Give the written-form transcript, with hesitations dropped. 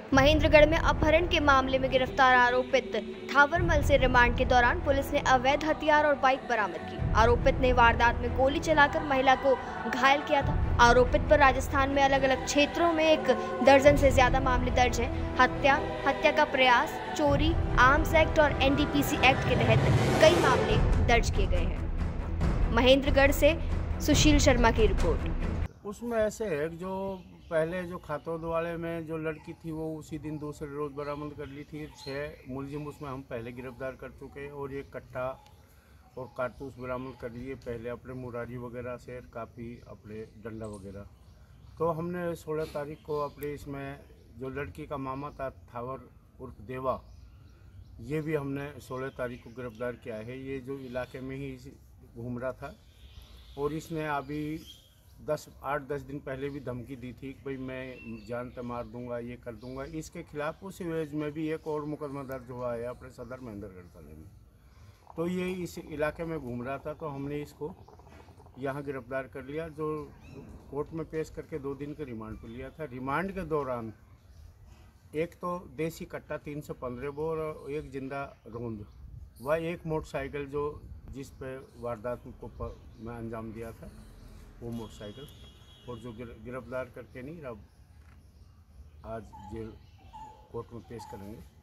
महेंद्रगढ़ में अपहरण के मामले में गिरफ्तार आरोपित थावरमल से रिमांड के दौरान पुलिस ने अवैध हथियार और बाइक बरामद की। आरोपित ने वारदात में गोली चलाकर महिला को घायल किया था। आरोपित पर राजस्थान में अलग अलग क्षेत्रों में 1 दर्जन से ज्यादा मामले दर्ज हैं। हत्या का प्रयास, चोरी, आर्म्स एक्ट और एनडीपीसी एक्ट के तहत कई मामले दर्ज किए गए हैं। महेंद्रगढ़ से सुशील शर्मा की रिपोर्ट। उसमें ऐसे है जो पहले जो खातौद वाले में जो लड़की थी वो उसी दिन दूसरे रोज़ बरामद कर ली थी। 6 मुलजिम उसमें हम पहले गिरफ्तार कर चुके हैं और ये कट्टा और कारतूस बरामद कर लिए पहले अपने मुरारी वगैरह से, काफ़ी अपने डंडा वगैरह। तो हमने 16 तारीख को अपने इसमें जो लड़की का मामा था थावर उर्फ देवा, ये भी हमने 16 तारीख को गिरफ्तार किया है। ये जो इलाके में ही घूम रहा था और इसने अभी 8-10 दिन पहले भी धमकी दी थी कि भाई मैं जान पे मार दूंगा, ये कर दूंगा। इसके खिलाफ उस एवज में भी एक और मुकदमा दर्ज हुआ है अपने सदर महेंद्रगढ़ थाने में। तो ये इस इलाके में घूम रहा था तो हमने इसको यहाँ गिरफ्तार कर लिया, जो कोर्ट में पेश करके 2 दिन के रिमांड पर लिया था। रिमांड के दौरान एक तो देसी कट्टा 315 बोर और 1 जिंदा रोंद व 1 मोटरसाइकिल जो जिस पे वारदात को मैं अंजाम दिया था वो मोटरसाइकिल, और जो गिरफ्तार करके नहीं अब आज जेल कोर्ट में पेश करेंगे।